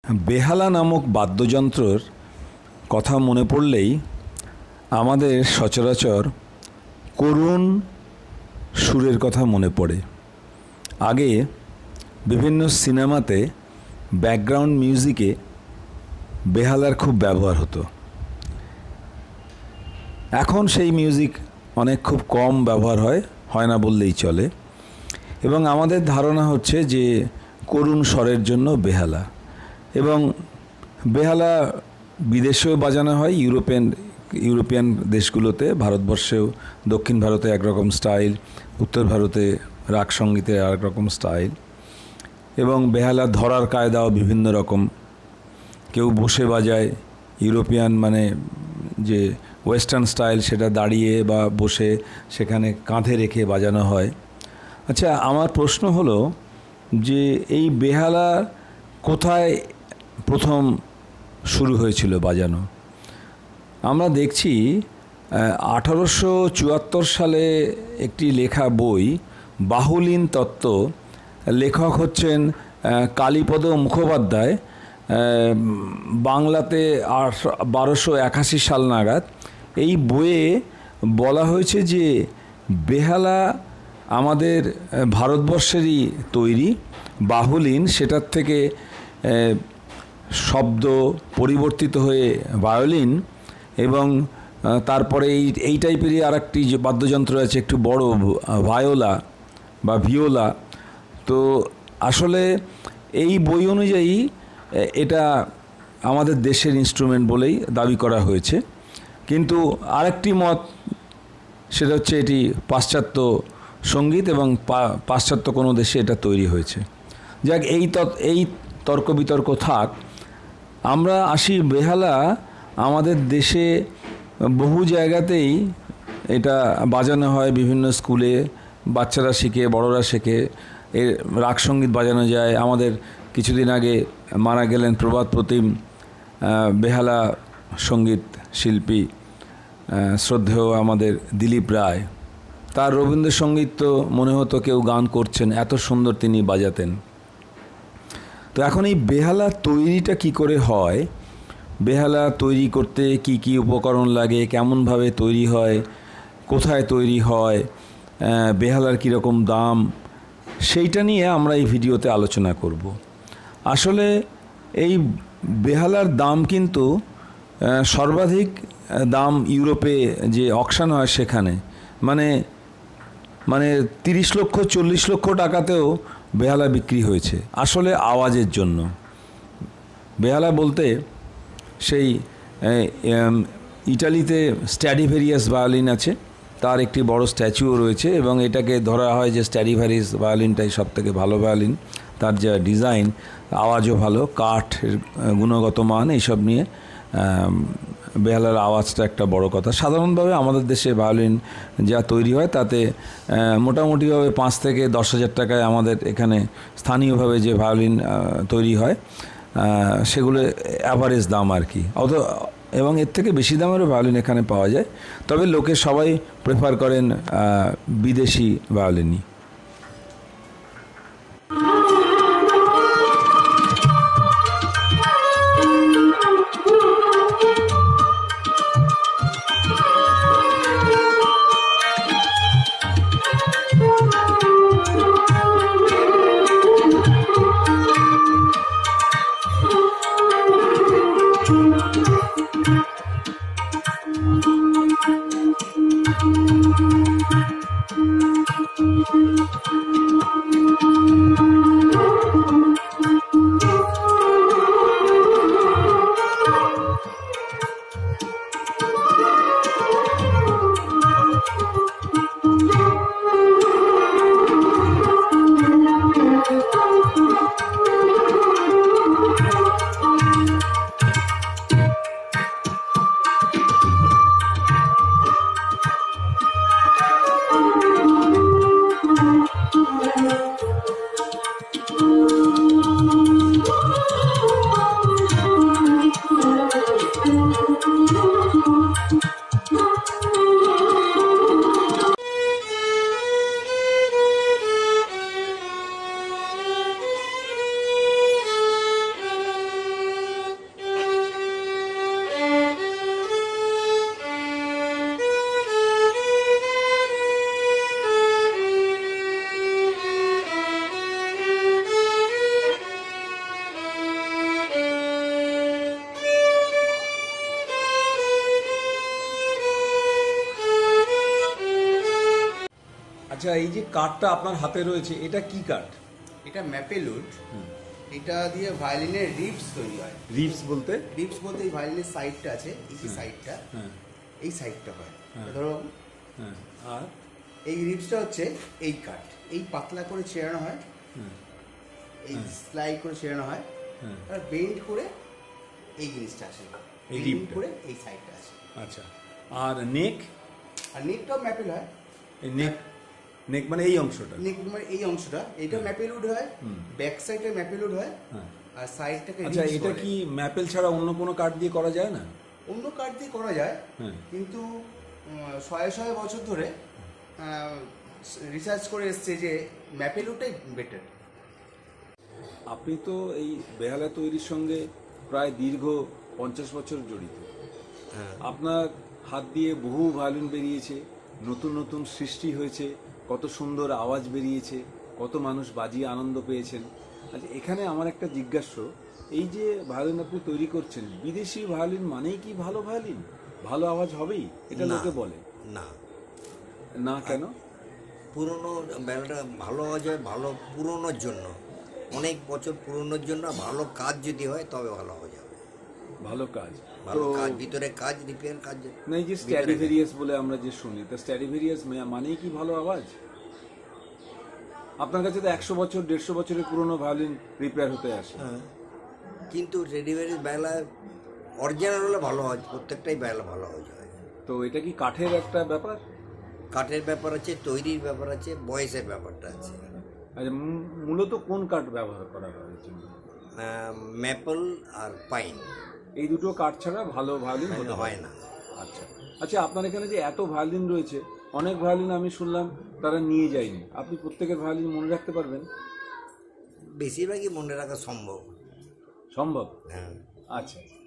बेहाला नामक वाद्ययंत्रेर कथा मने पड़लेई आमादेर सचराचर करुण सुरेर कथा मने पड़े। आगे विभिन्न सिनेमाते बैकग्राउंड मिउजिके बेहालार खूब व्यवहार हतो। एखन सेई मिउजिक अनेक खूब कम व्यवहार हय ना बोललेई चले एबं आमादेर धारणा हच्छे जे करुण स्वरेर जन्य बेहाला एवं बेहाला विदेशेও बाजानो হয় यूरोपियान देशगुलोते भारतवर्षेও दक्षिण भारते एक रकम स्टाइल उत्तर भारते राग संगीतेर आरेक रकम स्टाइल एवं बेहाला धरार कायदाও विभिन्न रकम केउ बसे बाजाय यूरोपियान माने जे वेस्टार्न स्टाइल सेटा दाड़िए बा बसे सेखाने काँधे रेखे बाजानो হয়। अच्छा आमार प्रश्न हलो जे এই बेहाला कोथाय प्रथम शुरू हয়েছিল বাজানো। আমরা দেখছি 1874 সালে একটি লেখা বই বাহুলিন তত্ত্ব, লেখক হচ্ছেন কালীপদ মুখোপাধ্যায়, বাংলাতে 1281 সাল নাগাদ। এই বইয়ে বলা হয়েছে যে বেহালা আমাদের ভারতবর্ষেরই তৈরি, বাহুলিন সেটার থেকে शब्द परिवर्तित हुए वायोलिन एवं तारपरे এই টাইপেরই আরেকটি যে বাদ্যযন্ত্র আছে একটু বড় ভায়োলা বা ভিওলা। তো আসলে এই বই অনুযায়ী এটা আমাদের দেশের ইনস্ট্রুমেন্ট বলেই দাবি করা হয়েছে, কিন্তু আরেকটি মত সেটা হচ্ছে এটি পাশ্চাত্য সঙ্গীত এবং পাশ্চাত্য কোনো দেশে এটা তৈরি হয়েছে। যাক এই তর্ক বিতর্ক থাক। আমরা আসি বেহালা আমাদের দেশে বহু জায়গাতেই এটা বাজানো হয়, বিভিন্ন স্কুলে বাচ্চারা শিখে বড়রা শেখে, এর রাগ সঙ্গীত বাজানো যায়। আমাদের কিছুদিন আগে মারা গেলেন প্রভাত প্রতিম বেহালা সঙ্গীত শিল্পী, শ্রদ্ধেয় আমাদের দিলীপ রায়। তার রবীন্দ্রসঙ্গীত তো মনে হতো কেউ গান করছেন, এত সুন্দর তিনি বাজাতেন। তো এখন এই বেহালা তৈরিটা কি করে হয়, বেহালা তৈরি করতে কি কি উপকরণ লাগে, কেমনভাবে তৈরি হয়, কোথায় তৈরি হয়, বেহালার কীরকম দাম, সেইটা নিয়ে আমরা এই ভিডিওতে আলোচনা করব। আসলে এই বেহালার দাম কিন্তু সর্বাধিক দাম ইউরোপে যে অকশন হয় সেখানে মানে 30 লক্ষ 40 লক্ষ টাকাতেও বেহালা বিক্রি হয়েছে। আসলে আওয়াজের জন্য বেহালা বলতে সেই ইটালিতে স্ট্র্যাডিভ্যারিয়াস ভায়োলিন আছে, তার একটি বড় স্ট্যাচুও রয়েছে এবং এটাকে ধরা হয় যে স্ট্র্যাডিভ্যারিয়াস ভায়োলিনটাই সবথেকে ভালো ভায়োলিন। তার যা ডিজাইন, আওয়াজও ভালো, কাঠের গুণগত মান, এইসব নিয়ে বেহালার আওয়াজটা একটা বড় কথা। সাধারণভাবে আমাদের দেশে ভায়োলিন যা তৈরি হয় তাতে মোটামুটিভাবে 5 থেকে 10 হাজার টাকায় আমাদের এখানে স্থানীয়ভাবে যে ভায়োলিন তৈরি হয় সেগুলো অ্যাভারেজ দাম আর কি। এবং এর থেকে বেশি দামেরও ভায়োলিন এখানে পাওয়া যায়, তবে লোকে সবাই প্রেফার করেন বিদেশি ভায়োলিনই। আচ্ছা, এই যে কাঠটা আপনার হাতে রয়েছে, এটা কি কাঠ? এটা ম্যাপেল উড। এটা দিয়ে ভায়োলিনের রিবস তৈরি হয়। রিবস বলতে? রিবস বলতে এই ভায়োলিনের সাইডটা আছে, এই যে সাইডটা, এই সাইডটা হয়। ধরো আর এই রিবসটা হচ্ছে এই কাঠ, এই পাতলা করে ছেড়ানো হয়, এই স্লাইড করে ছেড়ানো হয়, আর বেন্ড করে এই জিনিসটা আসে, এই রিব করে এই সাইডটা আসে। আচ্ছা, আর নেক? আর নেকটাও ম্যাপেল হয়। এই নেক, নেক মানে এই অংশটা? নেক মানে এই অংশটা, এটা ম্যাপেল উড হয়, ব্যাক সাইডে ম্যাপেল উড হয়, আর সাইডটাকে। আচ্ছা, এটা কি ম্যাপেল ছাড়া অন্য কোনো কাঠ দিয়ে করা যায় না? অন্য কাঠ দিয়ে করা যায়, কিন্তু শয়ে শয়ে বছর ধরে রিসার্চ করে এসছে যে ম্যাপেল উডটাই বেটার। আপনি তো এই বেহালা তৈরির সঙ্গে প্রায় দীর্ঘ 50 বছর জড়িত। আপনার হাত দিয়ে বহু ভায়োলিন বেরিয়েছে, নতুন নতুন সৃষ্টি হয়েছে, কত সুন্দর আওয়াজ বেরিয়েছে, কত মানুষ বাজিয়ে আনন্দ পেয়েছেন। আচ্ছা, এখানে আমার একটা জিজ্ঞাসা, এই যে ভায়োলিন আপনি তৈরি করছেন, বিদেশি ভায়োলিন মানেই কি ভালো ভায়োলিন, ভালো আওয়াজ হবেই, এটা লোকে বলে? না। না কেন? পুরনো বেলটা ভালো আওয়াজ হয় ভালো পুরনোর জন্য, অনেক বছর পুরনোর জন্য। ভালো কাজ যদি হয় তবে ভালো আওয়াজ হবে। ভালো কাজ, ভালো কাজ, ভিতরে কাজ, রিপেয়ার কাজ। না, এই যে স্ট্র্যাডিভেরিয়াস বলে আমরা যে শুনি, তা স্ট্র্যাডিভেরিয়াস মানেই কি ভালো আওয়াজ? আপনার কাছে তো 100 বছর 150 বছরের পুরনো ভায়োলিন রিপেয়ার হতে আসে। কিন্তু রেডিমেড বেলা অরিজিনাল হলে ভালো আওয়াজ, প্রত্যেকটাই বেলা ভালো আওয়াজ হয়। তো এটা কি কাঠের একটা ব্যাপার? কাঠের ব্যাপার আছে, তৈরির ব্যাপার আছে, বয়সের ব্যাপারটা আছে। আচ্ছা, মূলত কোন কাঠ ব্যবহার করা হয় এর জন্য? ম্যাপল আর পাইন, এই দুটো কাঠ ছাড়া ভালো ভায়োলিন হয় না। আচ্ছা আচ্ছা, আপনার এখানে যে এত ভায়োলিন রয়েছে, অনেক ভায়োলিন আমি শুনলাম তারা নিয়ে যায়নি, আপনি প্রত্যেকের ভায়োলিন মনে রাখতে পারবেন? বেশিরভাগই মনে রাখা সম্ভব। সম্ভব? হ্যাঁ। আচ্ছা।